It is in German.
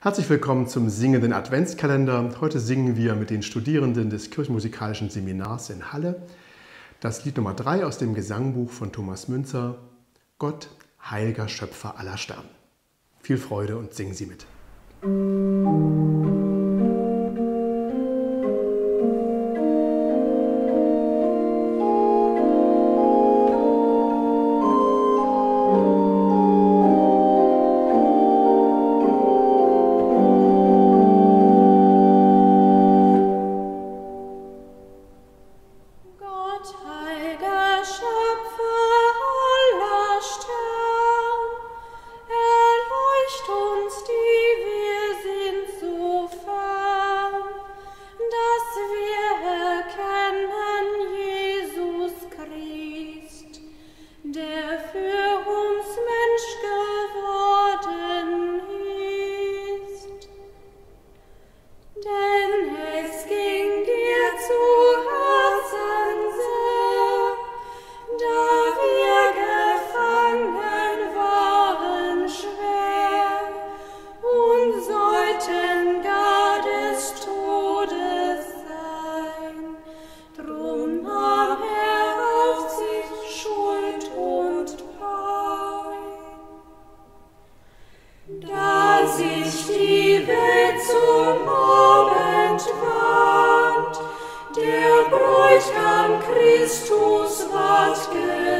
Herzlich willkommen zum singenden Adventskalender. Heute singen wir mit den Studierenden des Kirchenmusikalischen Seminars in Halle das Lied Nummer 3 aus dem Gesangbuch von Thomas Münzer, Gott, heiliger Schöpfer aller Sterne. Viel Freude und singen Sie mit. Da sich die Welt zum Abend wand, der Bräutigam Christus ward